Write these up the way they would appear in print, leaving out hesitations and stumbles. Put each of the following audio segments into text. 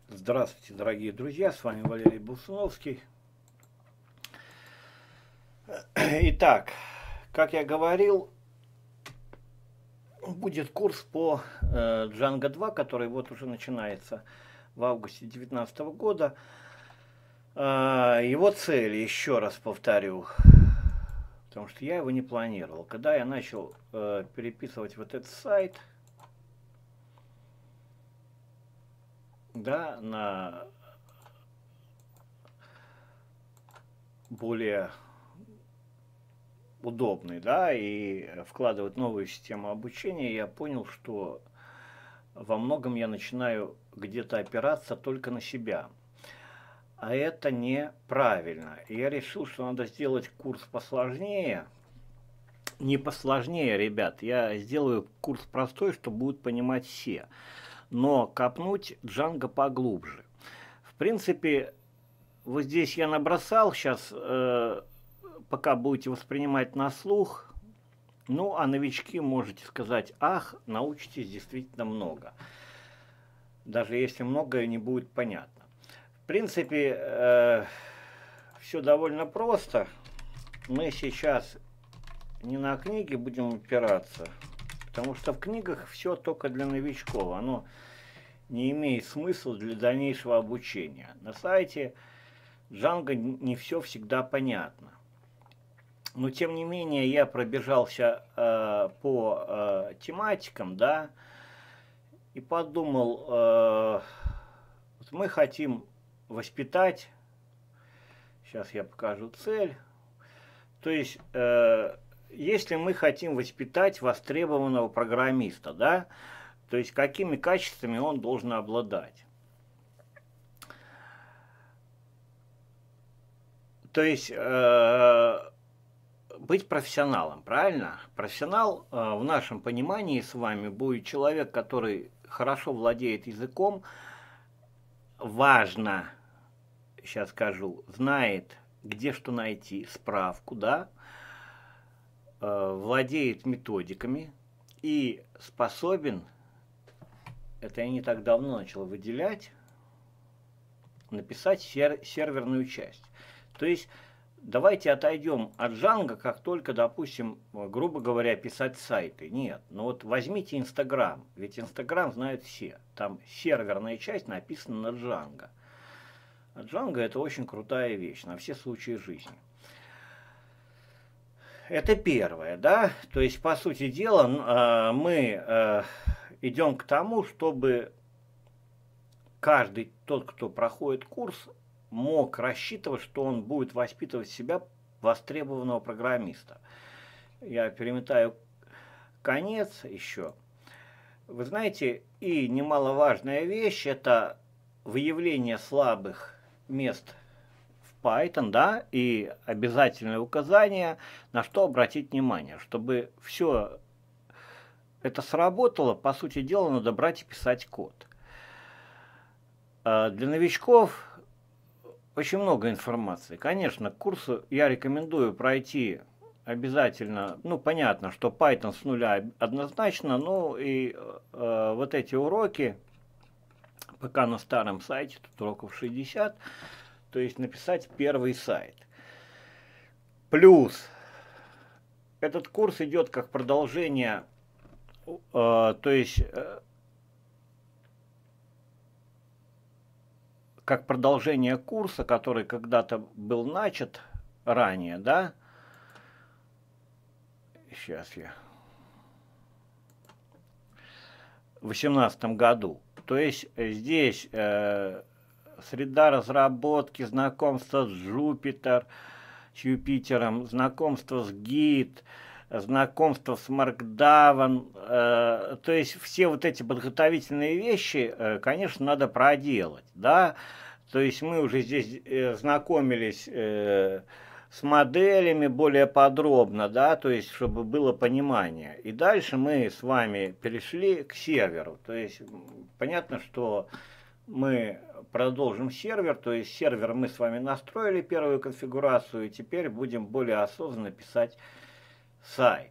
Здравствуйте, дорогие друзья, с вами Валерий Болсуновский. Итак, как я говорил, будет курс по Django 2, который вот уже начинается в августе 2019 года. Его цель, еще раз повторю, потому что я его не планировал. Когда я начал переписывать вот этот сайт, да, на более удобный, да, и вкладывать новую систему обучения, я понял, что во многом я начинаю где-то опираться только на себя. А это неправильно. И я решил, что надо сделать курс посложнее. Не посложнее, ребят, я сделаю курс простой, что будут понимать все. Но копнуть Django поглубже. В принципе, вот здесь я набросал, сейчас пока будете воспринимать на слух. Ну, а новички можете сказать, ах, научитесь действительно много. Даже если многое не будет понятно. В принципе, все довольно просто. Мы сейчас не на книги будем опираться, потому что в книгах все только для новичков. Оно не имеет смысла для дальнейшего обучения. На сайте Django не все всегда понятно. Но тем не менее я пробежался по тематикам, да, и подумал, вот мы хотим воспитать, сейчас я покажу цель, то есть если мы хотим воспитать востребованного программиста, да, то есть какими качествами он должен обладать. То есть быть профессионалом, правильно? Профессионал в нашем понимании с вами будет человек, который хорошо владеет языком, важно, сейчас скажу, знает, где что найти, справку, да, владеет методиками и способен, это я не так давно начал выделять, написать серверную часть. То есть давайте отойдем от Django, как только, допустим, грубо говоря, писать сайты. Нет, но вот возьмите Инстаграм, ведь Инстаграм знают все. Там серверная часть написана на Django. А Django это очень крутая вещь на все случаи жизни. Это первое, да, то есть, по сути дела, мы идем к тому, чтобы каждый тот, кто проходит курс, мог рассчитывать, что он будет воспитывать себя востребованного программиста. Я перемотаю конец еще. Вы знаете, и немаловажная вещь – это выявление слабых мест в Python, да, и обязательное указание, на что обратить внимание. Чтобы все это сработало, по сути дела, надо брать и писать код. Для новичков очень много информации. Конечно, курсу я рекомендую пройти обязательно. Ну, понятно, что Python с нуля однозначно, ну и вот эти уроки, пока на старом сайте, тут уроков 60, то есть написать первый сайт. Плюс этот курс идет как продолжение, то есть как продолжение курса, который когда-то был начат ранее, да. Сейчас я. В 2018 году. То есть здесь среда разработки, знакомство с Юпитером, знакомство с Git, знакомство с Markdown, то есть все вот эти подготовительные вещи, конечно, надо проделать, да, то есть мы уже здесь знакомились с моделями более подробно, да, то есть чтобы было понимание. И дальше мы с вами перешли к серверу, то есть понятно, что мы продолжим сервер, то есть сервер мы с вами настроили первую конфигурацию, и теперь будем более осознанно писать сайт.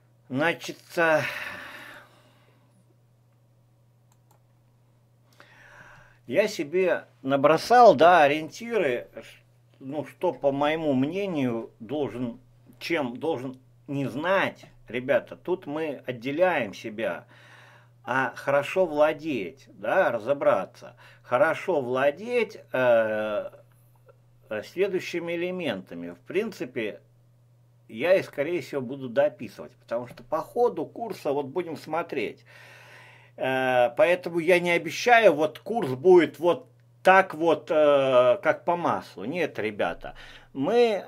Значит, Я себе набросал, да, ориентиры, ну, что, по моему мнению, чем должен не знать, ребята, тут мы отделяем себя, а хорошо владеть, да, разобраться, хорошо владеть следующими элементами. В принципе, я и, скорее всего, буду дописывать, потому что по ходу курса вот будем смотреть. Поэтому я не обещаю, вот курс будет вот так вот, как по маслу. Нет, ребята, мы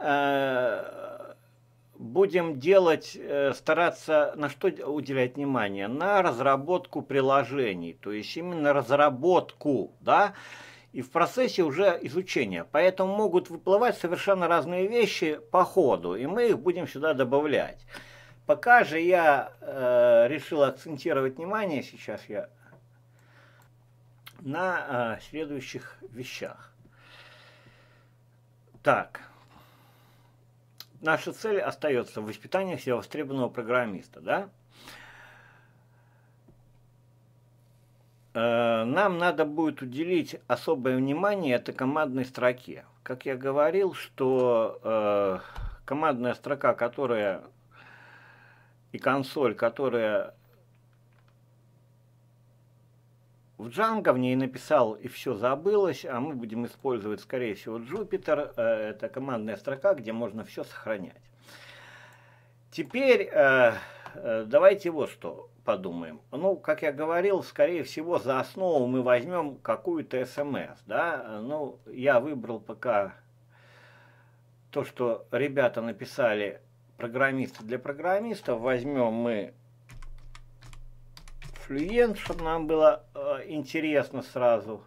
будем делать, стараться на что уделять внимание? На разработку приложений, то есть именно разработку, да, и в процессе уже изучения. Поэтому могут выплывать совершенно разные вещи по ходу, и мы их будем сюда добавлять. Пока же я решил акцентировать внимание, сейчас я на следующих вещах. Так, наша цель остается воспитание всевостребованного программиста, да? Нам надо будет уделить особое внимание этой командной строке. Как я говорил, что командная строка, которая и консоль, которая в Django, в ней написал и все забылось, а мы будем использовать, скорее всего, Jupyter. Это командная строка, где можно все сохранять. Теперь давайте вот что подумаем. Ну, как я говорил, скорее всего, за основу мы возьмем какую-то SMS. Да? Ну, я выбрал пока то, что ребята написали, программисты для программистов. Возьмем мы Fluent, чтобы нам было интересно сразу.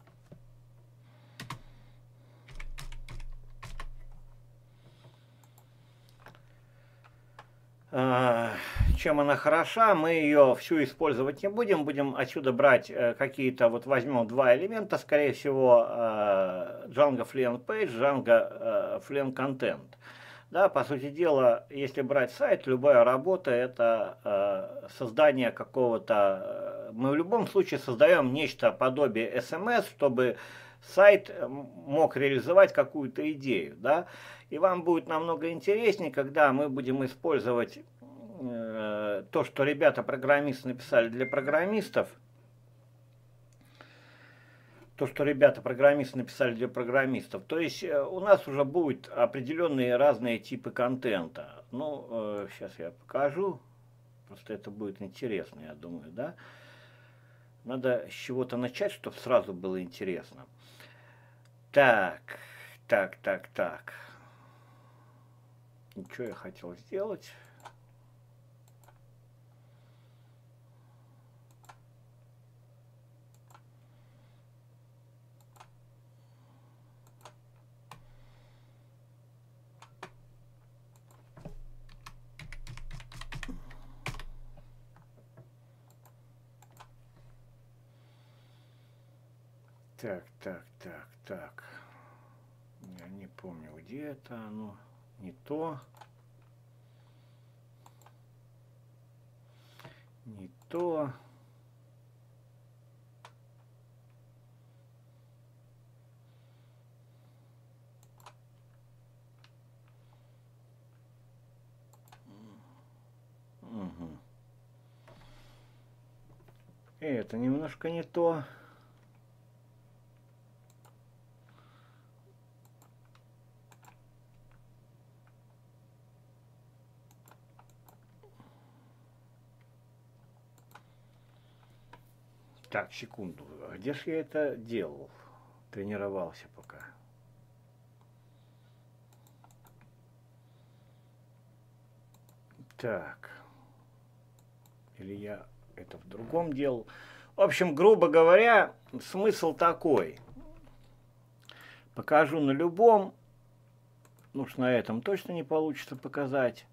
Чем она хороша, мы ее всю использовать не будем. Будем отсюда брать какие-то, вот возьмем два элемента, скорее всего, Django Fluent Page, Django Fluent Content. Да, по сути дела, если брать сайт, любая работа – это создание какого-то… Мы в любом случае создаем нечто подобие SMS, чтобы сайт мог реализовать какую-то идею. Да? И вам будет намного интереснее, когда мы будем использовать то, что ребята-программисты написали для программистов, То есть у нас уже будут определенные разные типы контента. Ну, сейчас я покажу. Просто это будет интересно, я думаю, да? Надо с чего-то начать, чтобы сразу было интересно. Так. Что я хотел сделать? Так. Я не помню, где это оно. Не то. Не то. Угу. Это немножко не то. Так, секунду. Где же я это делал? Тренировался пока. Так. Или я это в другом делал. В общем, грубо говоря, смысл такой. Покажу на любом. Ну уж на этом точно не получится показать.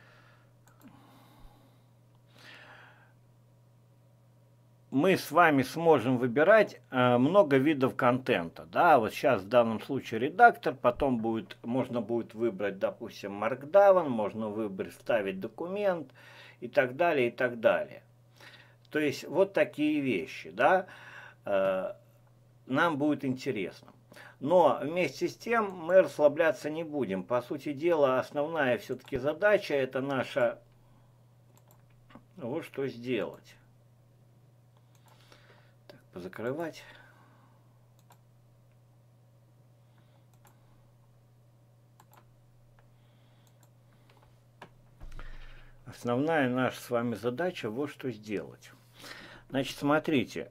Мы с вами сможем выбирать много видов контента. Да, вот сейчас в данном случае редактор, потом можно будет выбрать, допустим, Markdown, можно выбрать, вставить документ и так далее, и так далее. То есть вот такие вещи, да. нам будет интересно. Но вместе с тем мы расслабляться не будем. По сути дела, основная все-таки задача – это наша вот что сделать. Так, позакрывать. Основная наша с вами задача вот что сделать. Значит, смотрите,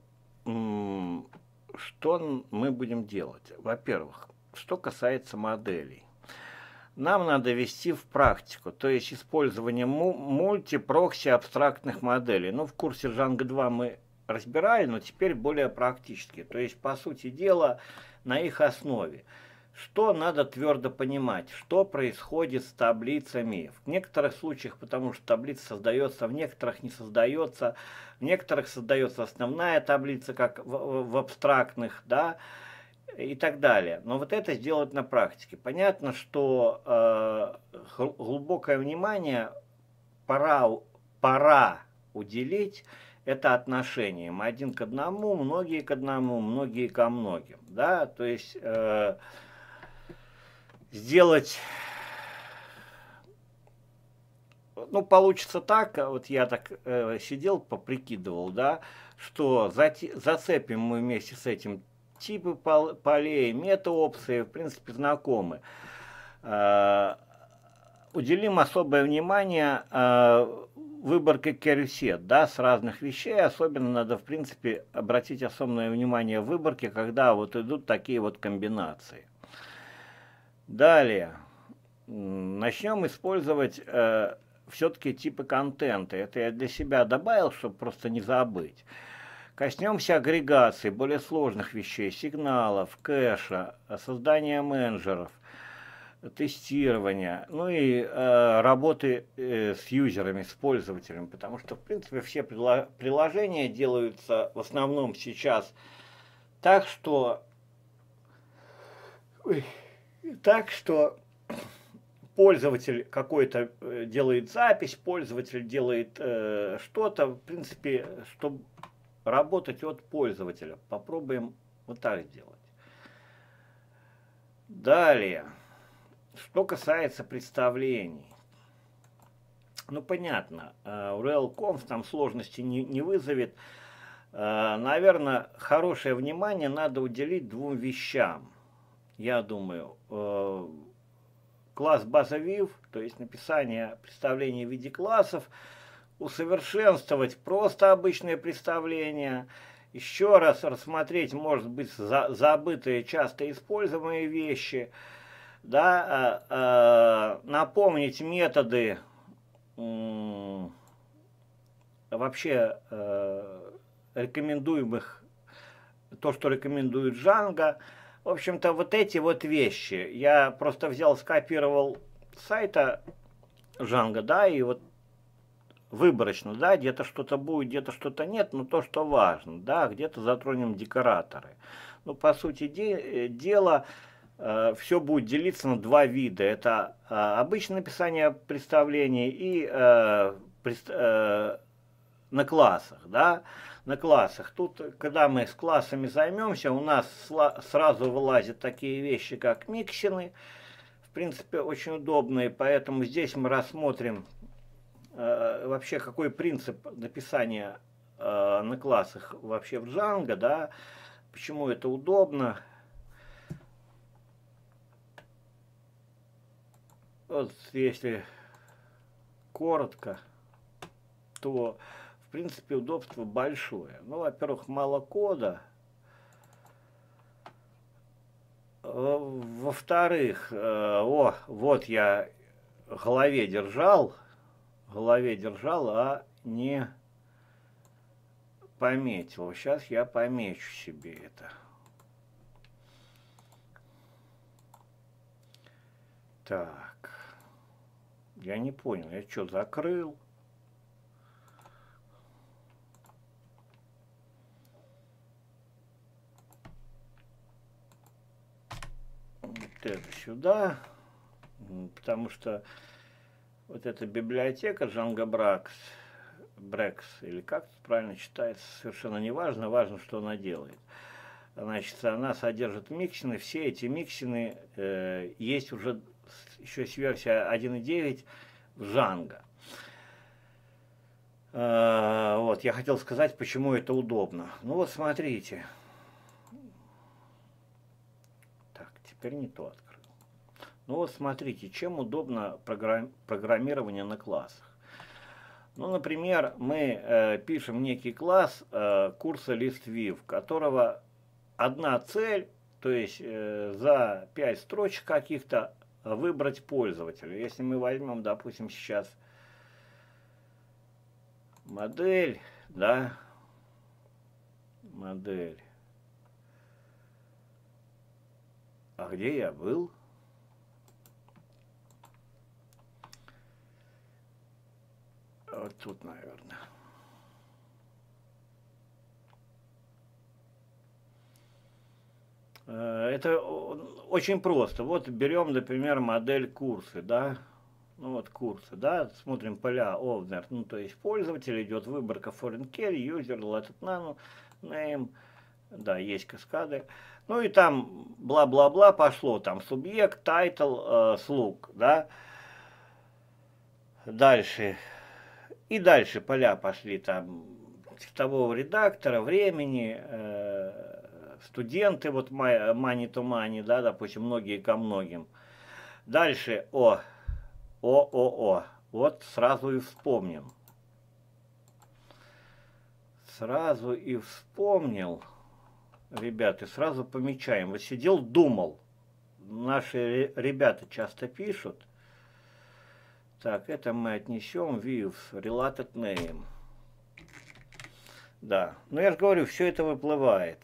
что мы будем делать. Во-первых, что касается моделей. Нам надо ввести в практику, то есть использование мультипрокси абстрактных моделей. Ну, в курсе Django 2 мы разбирали, но теперь более практически. То есть, по сути дела, на их основе. Что надо твердо понимать, что происходит с таблицами. В некоторых случаях, потому что таблица создается, в некоторых не создается, в некоторых создается основная таблица, как в абстрактных, да, и так далее. Но вот это сделать на практике. Понятно, что глубокое внимание пора уделить это отношениям. Один к одному, многие к одному, многие ко многим. Да? То есть сделать, ну, получится так, вот я так сидел, поприкидывал, да, что зацепим мы вместе с этим типы полей, мета-опции, в принципе, знакомы. Уделим особое внимание выборке керюсет, да, с разных вещей. Особенно надо, в принципе, обратить особое внимание в выборке, когда вот идут такие вот комбинации. Далее. Начнем использовать все-таки типы контента. Это я для себя добавил, чтобы просто не забыть. Коснемся агрегации, более сложных вещей, сигналов, кэша, создания менеджеров, тестирования, ну и работы с юзерами, с пользователями, потому что, в принципе, все приложения делаются в основном сейчас так, что пользователь какой-то делает запись, пользователь делает что-то, в принципе, чтобы работать от пользователя. Попробуем вот так сделать. Далее, что касается представлений. Ну, понятно, URL-conf там сложности не вызовет. Наверное, хорошее внимание надо уделить двум вещам. Я думаю, класс BazaView, то есть написание представлений в виде классов, усовершенствовать просто обычные представления, еще раз рассмотреть, может быть, забытые, часто используемые вещи, да, напомнить методы вообще рекомендуемых, то, что рекомендует Django. В общем-то, вот эти вот вещи я просто взял, скопировал с сайта Django, да, и вот выборочно, да, где-то что-то будет, где-то что-то нет, но то, что важно, да, где-то затронем декораторы. Ну, по сути дела, все будет делиться на два вида. Это обычное написание представлений и на классах, да, на классах. Тут, когда мы с классами займемся, у нас сразу вылазят такие вещи, как миксины, в принципе, очень удобные, поэтому здесь мы рассмотрим вообще, какой принцип написания на классах вообще в Django, да, почему это удобно. Вот если коротко, то, в принципе, удобство большое. Ну, во-первых, мало кода. Во-вторых, вот я в голове держал, а не пометил. Сейчас я помечу себе это. Так. Я не понял, я что, закрыл? Вот это сюда. Потому что вот эта библиотека Django Brex, или как это правильно читается, совершенно не важно, важно, что она делает. Значит, она содержит миксины. Все эти миксины есть уже еще с версии 1.9 в Django. Вот, я хотел сказать, почему это удобно. Ну вот, смотрите. Так, теперь не то открыл. Ну вот, смотрите, чем удобно программирование на классах. Ну, например, мы пишем некий класс курса ListView, которого одна цель, то есть за 5 строчек каких-то выбрать пользователя. Если мы возьмем, допустим, сейчас модель, да, модель. А где я был? Вот тут, наверное. Это очень просто. Вот берем, например, модель курсы, да. Ну вот курсы, да, смотрим поля owner, ну то есть пользователь, идет выборка foreign key, user, related nano, name, да, есть каскады. Ну и там бла-бла-бла пошло, там субъект, title, слуг, да. Дальше. И дальше поля пошли там текстового редактора, времени, студенты, вот money to money, да, допустим, многие ко многим. Дальше вот сразу и вспомним. Сразу и вспомнил, ребята, сразу помечаем. Вот сидел, думал. Наши ребята часто пишут. Так, это мы отнесем views, related name. Да, но я же говорю, все это выплывает.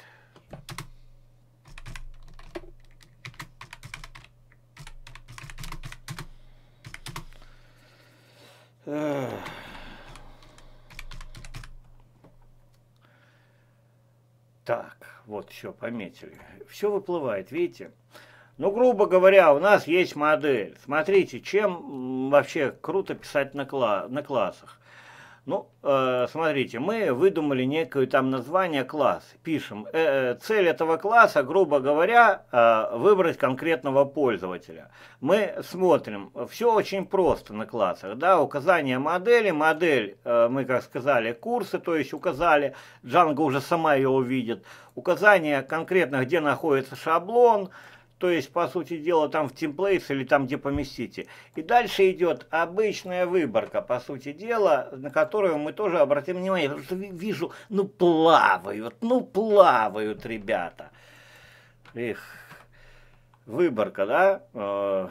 Так, вот все, пометили. Все выплывает, видите? Ну, грубо говоря, у нас есть модель. Смотрите, чем вообще круто писать на классах. Ну, смотрите, мы выдумали некое там название класс. Пишем, цель этого класса, грубо говоря, выбрать конкретного пользователя. Мы смотрим, все очень просто на классах. Да, указание модели, модель, мы, как сказали, курсы, то есть указали, Django уже сама ее увидит. Указание конкретно, где находится шаблон. То есть, по сути дела, там в templates или там, где поместите. И дальше идет обычная выборка, по сути дела, на которую мы тоже обратим внимание. Потому что вижу, ну плавают ребята. Эх, выборка, да?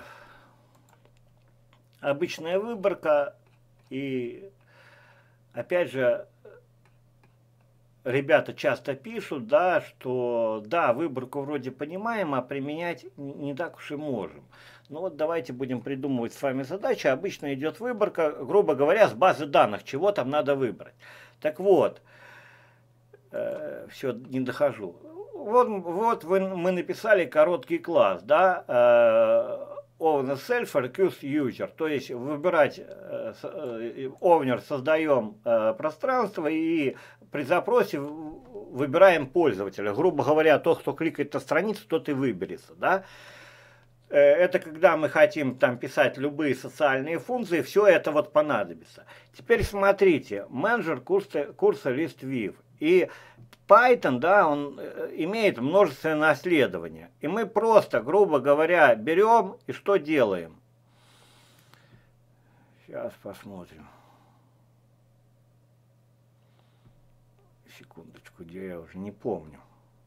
Обычная выборка. И, опять же, ребята часто пишут, да, что да, выборку вроде понимаем, а применять не так уж и можем. Ну вот давайте будем придумывать с вами задачи. Обычно идет выборка, грубо говоря, с базы данных, чего там надо выбрать. Так вот, все, не дохожу. Вот мы написали короткий класс, да, owner self recurse user, то есть выбирать owner, создаем пространство и при запросе выбираем пользователя. Грубо говоря, тот, кто кликает на страницу, тот и выберется, да. Это когда мы хотим там писать любые социальные функции, все это вот понадобится. Теперь смотрите, менеджер курса ListView. И Python, да, он имеет множественное наследование. И мы просто, грубо говоря, берем и что делаем? Сейчас посмотрим. Секундочку, где я уже не помню.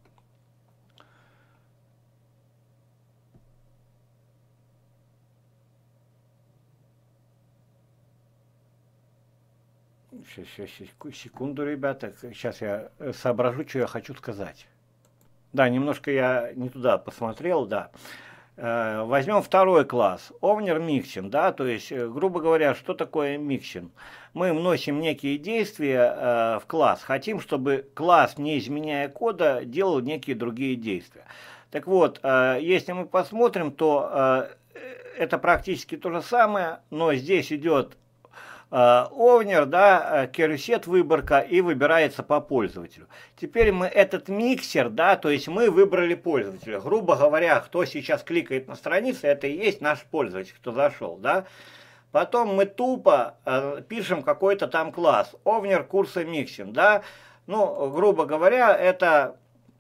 Сейчас, секунду, ребята. Сейчас я соображу, что я хочу сказать. Да, немножко я не туда посмотрел, да. Возьмем второй класс, Owner Mixin, да, то есть, грубо говоря, что такое Mixin? Мы вносим некие действия в класс, хотим, чтобы класс, не изменяя кода, делал некие другие действия. Так вот, если мы посмотрим, то это практически то же самое, но здесь идет овнер, да, керусет выборка и выбирается по пользователю. Теперь мы этот миксер, да, то есть мы выбрали пользователя. Грубо говоря, кто сейчас кликает на страницу, это и есть наш пользователь, кто зашел, да. Потом мы тупо пишем какой-то там класс, овнер курса миксинг, да. Ну, грубо говоря, это...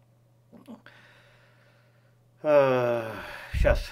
сейчас...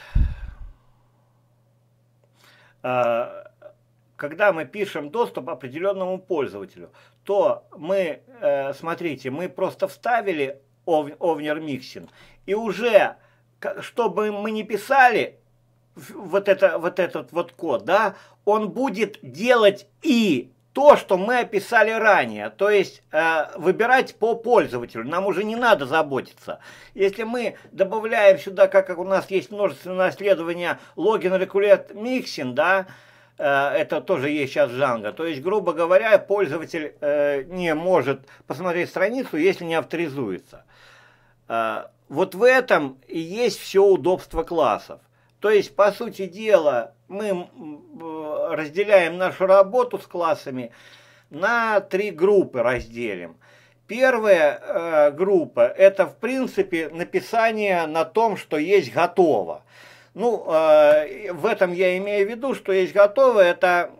когда мы пишем доступ определенному пользователю, то мы, смотрите, мы просто вставили овнер миксинг, и уже, чтобы мы не писали вот этот вот код, да, он будет делать и то, что мы описали ранее, то есть выбирать по пользователю, нам уже не надо заботиться. Если мы добавляем сюда, как у нас есть множественное наследование логин рекуррент миксинг, да, это тоже есть сейчас в Django. То есть, грубо говоря, пользователь не может посмотреть страницу, если не авторизуется. Вот в этом и есть все удобство классов. То есть, по сути дела, мы разделяем нашу работу с классами на 3 группы разделим. Первая группа – это, в принципе, написание на том, что есть готово. Ну, в этом я имею в виду, что есть готово, это,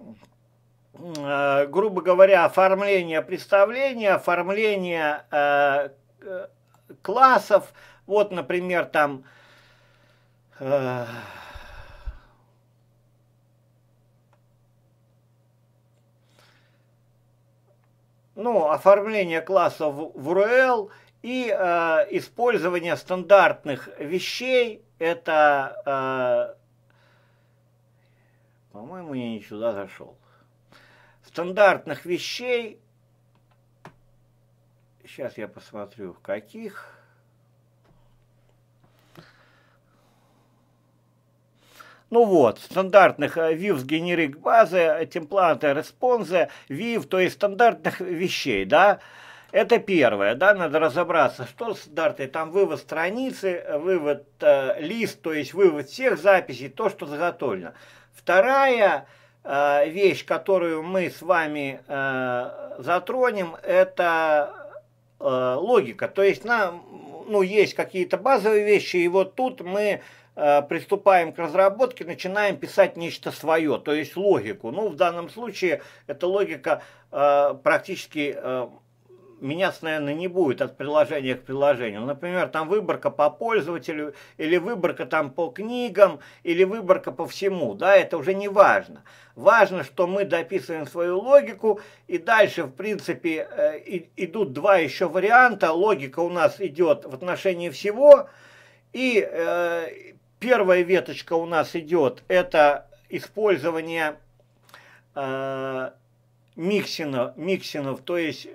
грубо говоря, оформление представления, оформление классов. Вот, например, там, ну, оформление классов в URL и использование стандартных вещей. Это, по-моему, я не сюда зашел. Стандартных вещей. Сейчас я посмотрю, в каких. Ну вот, стандартных views generic базы, темплаты, респонсы, view, то есть стандартных вещей, да. Это первое, да, надо разобраться, что стандарты, там вывод страницы, вывод лист, то есть вывод всех записей, то, что заготовлено. Вторая вещь, которую мы с вами затронем, это логика. То есть ну, есть какие-то базовые вещи, и вот тут мы приступаем к разработке, начинаем писать нечто свое, то есть логику. Ну, в данном случае эта логика практически... меняться, наверное, не будет от приложения к приложению. Например, там выборка по пользователю, или выборка там по книгам, или выборка по всему. Да, это уже не важно. Важно, что мы дописываем свою логику, и дальше, в принципе, идут 2 еще варианта. Логика у нас идет в отношении всего, и первая веточка у нас идет, это использование миксинов, то есть...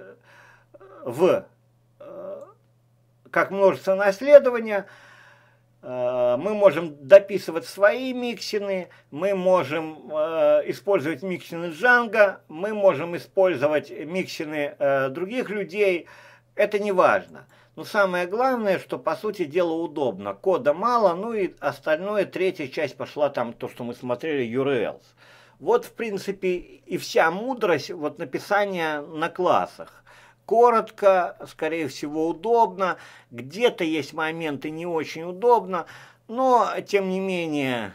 как множество наследования, мы можем дописывать свои миксины, мы можем использовать миксины Django, мы можем использовать миксины других людей, это не важно. Но самое главное, что по сути дела удобно, кода мало, ну и остальное, третья часть пошла там, то, что мы смотрели, URLs. Вот в принципе и вся мудрость вот написания на классах. Коротко, скорее всего, удобно. Где-то есть моменты не очень удобно, но, тем не менее,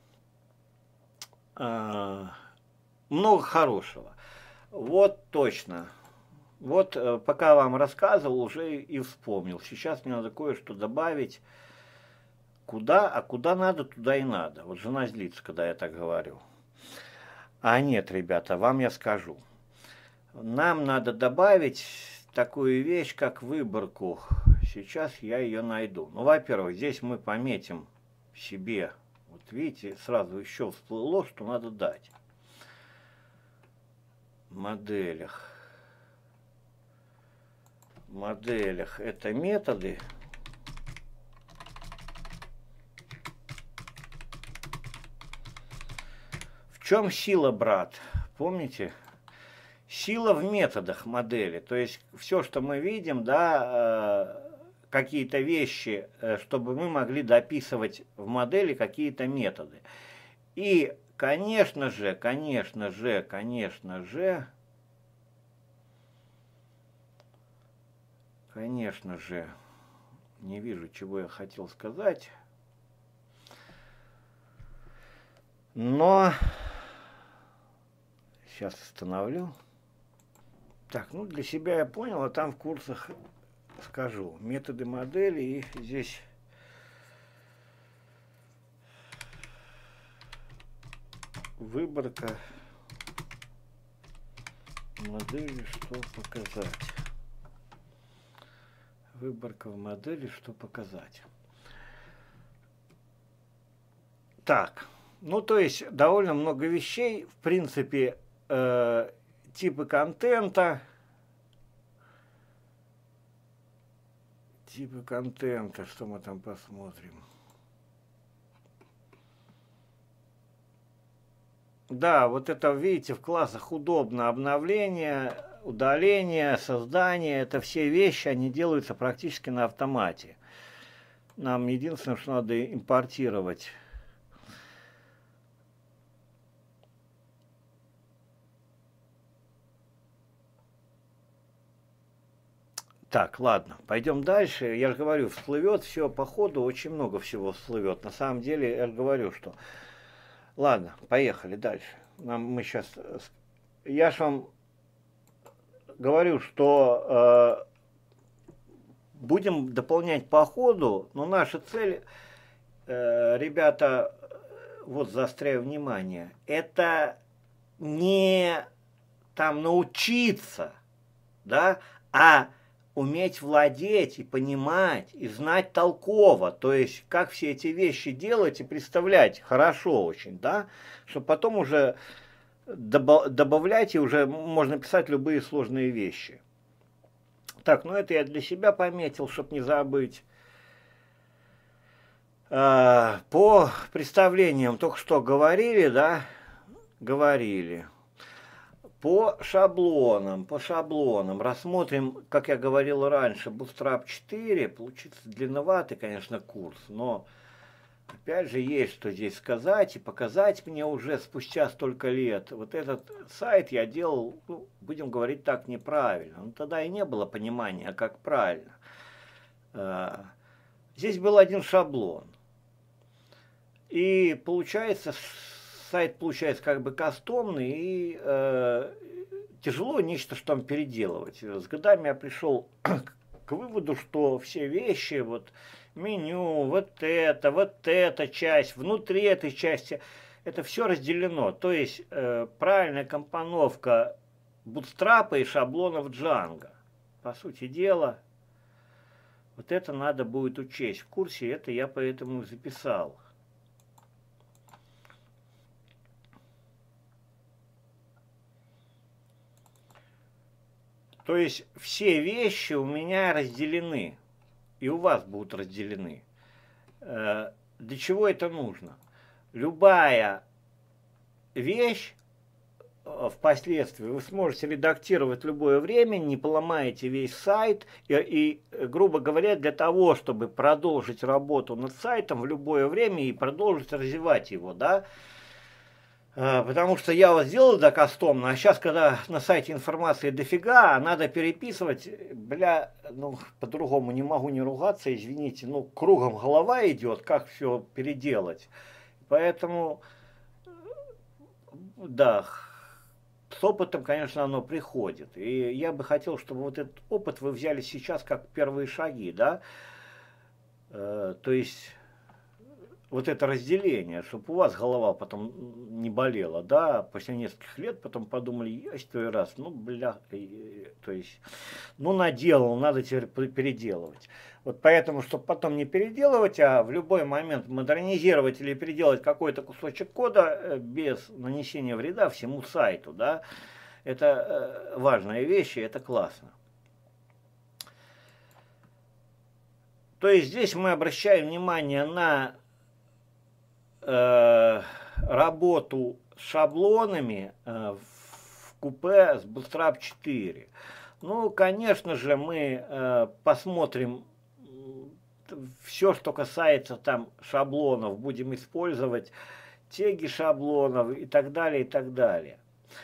много хорошего. Вот точно. Вот пока вам рассказывал, уже и вспомнил. Сейчас мне надо кое-что добавить. Куда надо, туда и надо. Вот жена злится, когда я так говорю. А нет, ребята, вам я скажу. Нам надо добавить такую вещь, как выборку. Сейчас я ее найду. Ну, во-первых, здесь мы пометим себе. Вот видите, сразу еще всплыло, что надо дать. В моделях. В моделях это методы. В чем сила, брат? Помните? Сила в методах модели, то есть все, что мы видим, да, какие-то вещи, чтобы мы могли дописывать в модели какие-то методы. И конечно же, конечно же, конечно же, конечно же, не вижу, чего я хотел сказать, но сейчас остановлю. Так, ну для себя я понял, а там в курсах скажу. Методы модели, и здесь выборка модели, что показать. Выборка в модели, что показать. Так, ну то есть довольно много вещей, в принципе, типы контента, что мы там посмотрим. Да, вот это, видите, в классах удобно обновление, удаление, создание, это все вещи, они делаются практически на автомате. Нам единственное, что надо импортировать. Так, ладно, пойдем дальше. Я же говорю, всплывет все по ходу, очень много всего всплывет. На самом деле, я же говорю, что... Ладно, поехали дальше. Мы сейчас... Я же вам говорю, что будем дополнять по ходу, но наша цель, ребята, вот заостряю внимание, это не там научиться, да, а уметь владеть и понимать, и знать толково, то есть как все эти вещи делать и представлять хорошо очень, да, чтобы потом уже добавлять и уже можно писать любые сложные вещи. Так, ну это я для себя пометил, чтобы не забыть. По представлениям только что говорили, да, говорили. По шаблонам рассмотрим, как я говорил раньше, Bootstrap 4. Получится длинноватый, конечно, курс, но опять же есть что здесь сказать и показать мне уже спустя столько лет. Вот этот сайт я делал, ну, будем говорить так, неправильно. Но тогда и не было понимания, как правильно. Здесь был один шаблон. И получается... Сайт получается как бы кастомный, и тяжело нечто что там переделывать. С годами я пришел к выводу, что все вещи, вот меню, вот эта часть, внутри этой части, это все разделено. То есть правильная компоновка бутстрапа и шаблонов Django. По сути дела, вот это надо будет учесть в курсе, это я поэтому записал. То есть все вещи у меня разделены, и у вас будут разделены. Для чего это нужно? Любая вещь впоследствии вы сможете редактировать в любое время, не поломаете весь сайт, и, грубо говоря, для того, чтобы продолжить работу над сайтом в любое время и продолжить развивать его, да, потому что я вот сделал, да, кастомно, а сейчас, когда на сайте информации дофига, надо переписывать, бля, ну, по-другому не могу не ругаться, извините, ну, кругом голова идет, как все переделать. Поэтому, да, с опытом, конечно, оно приходит. И я бы хотел, чтобы вот этот опыт вы взяли сейчас как первые шаги, да, то есть... Вот это разделение, чтобы у вас голова потом не болела, да, после нескольких лет потом подумали, я стой раз, ну, бля, то есть, ну, наделал, надо теперь переделывать. Вот поэтому, чтобы потом не переделывать, а в любой момент модернизировать или переделать какой-то кусочек кода без нанесения вреда всему сайту, да, это важная вещь, и это классно. То есть здесь мы обращаем внимание на работу с шаблонами в купе с Bootstrap 4. Ну, конечно же, мы посмотрим все, что касается там шаблонов, будем использовать теги шаблонов и так далее, и так далее.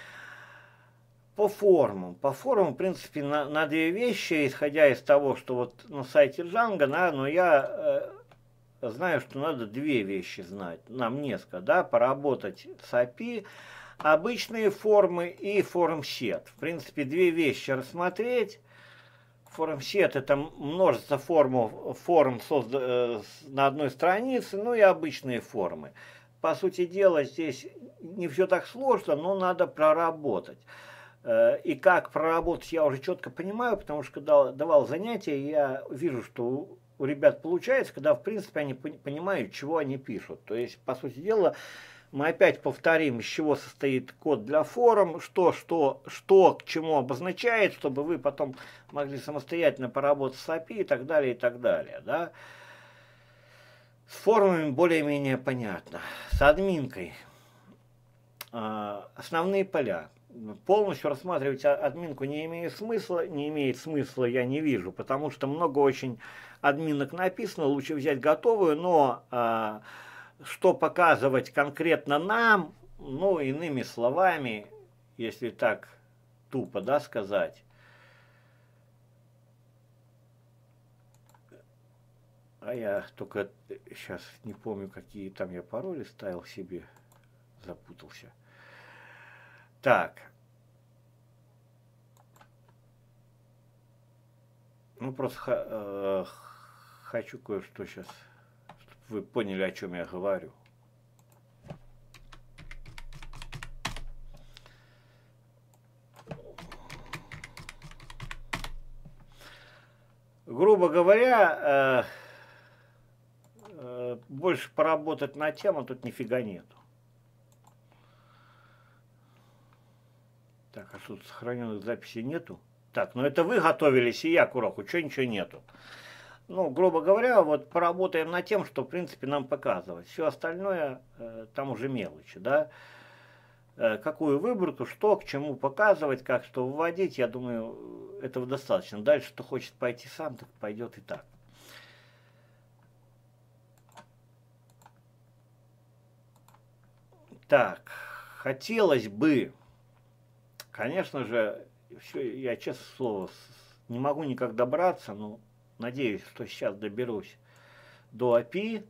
По формам, в принципе, на две вещи, исходя из того, что вот на сайте Django, да, но я знаю, что надо две вещи знать, нам несколько, да, поработать с API, обычные формы и форм-сет. В принципе, две вещи рассмотреть. Форм-сет — это множество форм на одной странице, ну и обычные формы. По сути дела, здесь не все так сложно, но надо проработать. И как проработать, я уже четко понимаю, потому что когда давал занятия, я вижу, что у ребят получается, когда, в принципе, они понимают, чего они пишут. То есть, по сути дела, мы опять повторим, из чего состоит код для форм, что к чему обозначает, чтобы вы потом могли самостоятельно поработать с API и так далее, и так далее. Да? С формами более-менее понятно. С админкой. Основные поля. Полностью рассматривать админку не имеет смысла, я не вижу, потому что много очень админок написано, лучше взять готовую, но что показывать конкретно нам, ну, иными словами, если так тупо, да, сказать. А я только сейчас не помню, какие там я пароли ставил себе, запутался. Так. Ну, просто хочу кое-что сейчас, чтобы вы поняли, о чем я говорю. Грубо говоря, больше поработать на тему тут нифига нету. Так, а тут сохраненных записей нету? Так, ну это вы готовились, и я к уроку, что ничего нету. Ну, грубо говоря, вот поработаем над тем, что, в принципе, нам показывать. Все остальное, там уже мелочи, да. Какую выборку, что, к чему показывать, как что вводить, я думаю, этого достаточно. Дальше, кто хочет пойти сам, так пойдет и так. Так, хотелось бы, конечно же, все, я, честное слово, не могу никак добраться, но надеюсь, что сейчас доберусь до API.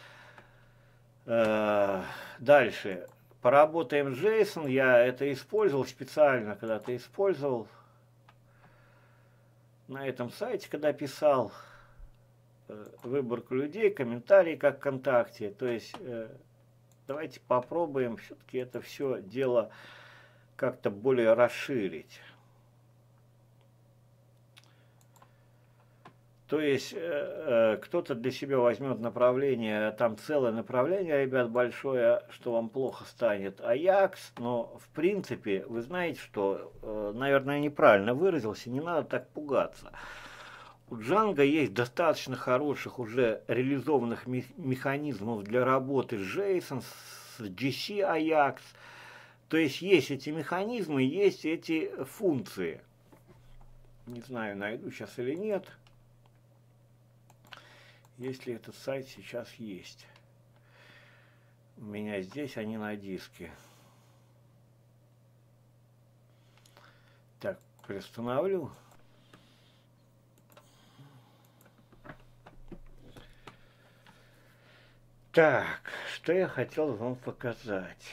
Дальше. Поработаем с JSON. Я это использовал специально, когда-то использовал. На этом сайте, когда писал выборку людей, комментарии, как ВКонтакте. То есть, давайте попробуем все-таки это все дело как-то более расширить. То есть кто-то для себя возьмет направление, там целое направление, ребят, большое, что вам плохо станет. Аякс, но в принципе, вы знаете, что, наверное, я неправильно выразился, не надо так пугаться. У Django есть достаточно хороших уже реализованных механизмов для работы с JSON, с GC Ajax. То есть эти механизмы, есть эти функции. Не знаю, найду сейчас или нет. Если этот сайт сейчас есть. У меня здесь они на диске. Так, приостановлю. Так, что я хотел вам показать.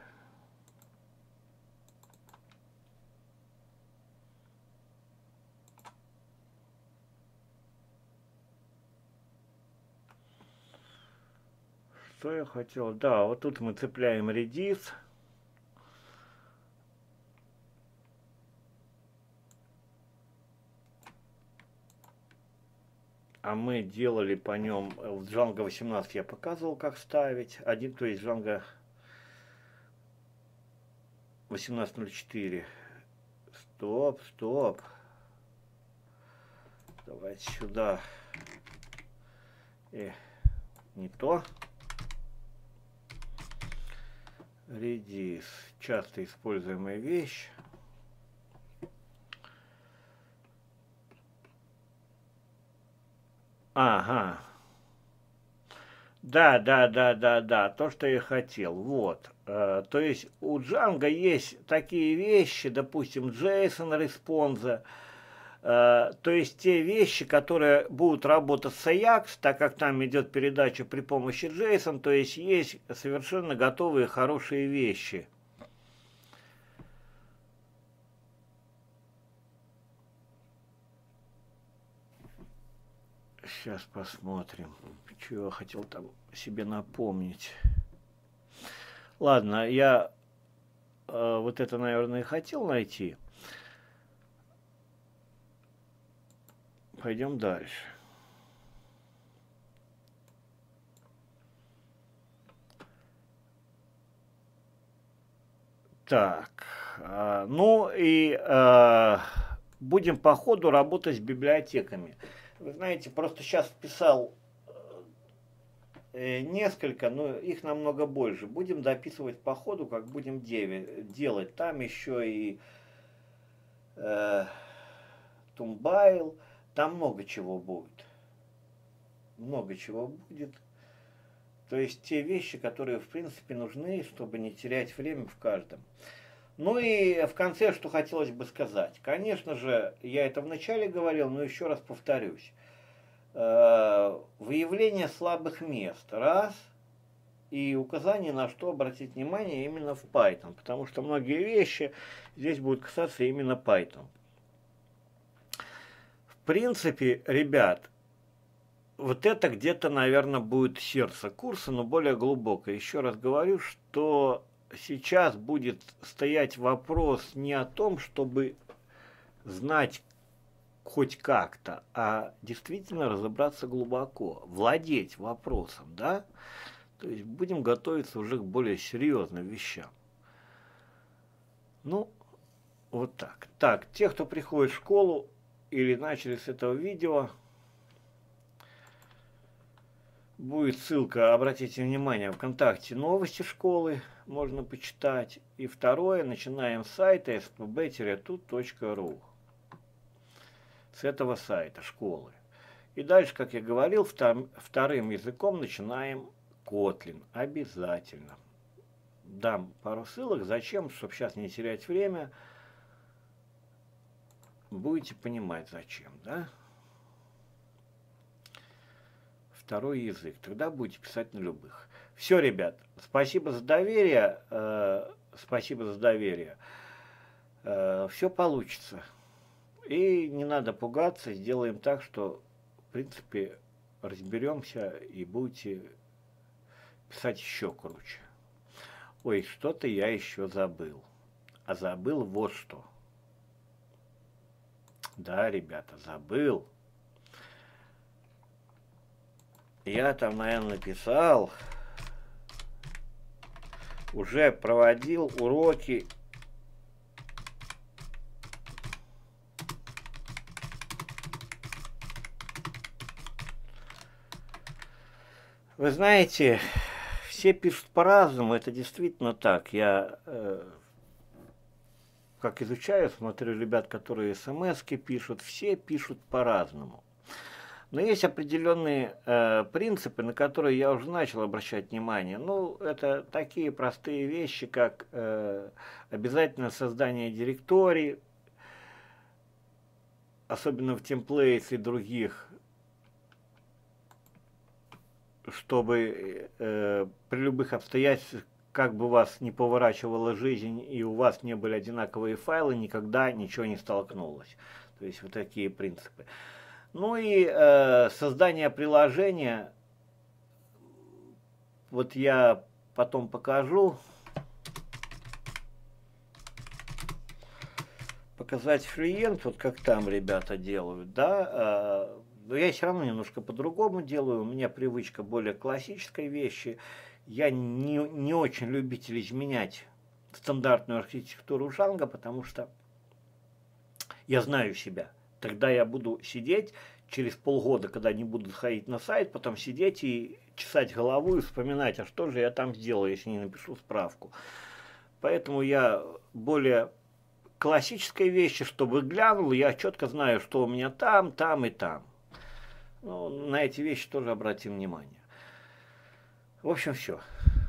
Что я хотел? Да, вот тут мы цепляем Redis. А мы делали по нем, в Django 18 я показывал, как ставить. То есть Django 18.04. Стоп. Давайте сюда. Не то. Redis. Часто используемая вещь. Ага. Да, то, что я хотел. Вот. То есть у Django есть такие вещи, допустим, JSON респонса, то есть те вещи, которые будут работать с Ajax, так как там идет передача при помощи JSON, то есть совершенно готовые хорошие вещи. Сейчас посмотрим, что я хотел там себе напомнить. Ладно, я вот это, наверное, и хотел найти. Пойдем дальше. Так, ну и будем по ходу работать с библиотеками. Вы знаете, просто сейчас вписал несколько, но их намного больше. Будем дописывать по ходу, как будем делать. Там еще и Тумбайл, там много чего будет. Много чего будет. То есть те вещи, которые в принципе нужны, чтобы не терять время в каждом. Ну и в конце, что хотелось бы сказать. Конечно же, я это вначале говорил, но еще раз повторюсь. Выявление слабых мест. Раз. И указание, на что обратить внимание именно в Python. Потому что многие вещи здесь будут касаться именно Python. В принципе, ребят, вот это где-то, наверное, будет сердце курса, но более глубокое. Еще раз говорю, что сейчас будет стоять вопрос не о том, чтобы знать хоть как-то, а действительно разобраться глубоко, владеть вопросом, да? То есть будем готовиться уже к более серьезным вещам. Ну, вот так. Так, те, кто приходит в школу или начали с этого видео, будет ссылка, обратите внимание, ВКонтакте новости школы можно почитать. И второе, начинаем с сайта spb-tut.ru. С этого сайта школы. И дальше, как я говорил, вторым языком начинаем Kotlin. Обязательно. Дам пару ссылок. Зачем? Чтобы сейчас не терять время. Будете понимать, зачем, да? Второй язык. Тогда будете писать на любых. Все, ребят. Спасибо за доверие. Спасибо за доверие. Все получится. И не надо пугаться. Сделаем так, что, в принципе, разберемся и будете писать еще круче. Ой, что-то я еще забыл. А забыл вот что. Да, ребята, забыл. Я там, наверное, написал, уже проводил уроки Вы знаете, все пишут по-разному, это действительно так. Я как изучаю, смотрю ребят, которые смс-ки пишут, все пишут по-разному. Но есть определенные принципы, на которые я уже начал обращать внимание. Ну, это такие простые вещи, как обязательно создание директорий, особенно в Templates и других, чтобы при любых обстоятельствах, как бы вас не поворачивала жизнь и у вас не были одинаковые файлы, никогда ничего не столкнулось. То есть вот такие принципы. Ну и создание приложения, вот я потом покажу. Показать клиент, вот как там ребята делают, да. Но я все равно немножко по-другому делаю. У меня привычка более классической вещи. Я не очень любитель изменять стандартную архитектуру Django, потому что я знаю себя. Тогда я буду сидеть через полгода, когда не буду ходить на сайт, потом сидеть и чесать голову и вспоминать, а что же я там сделал, если не напишу справку. Поэтому я более классической вещи, чтобы глянул, я четко знаю, что у меня там, там и там. Ну, на эти вещи тоже обратим внимание. В общем, все.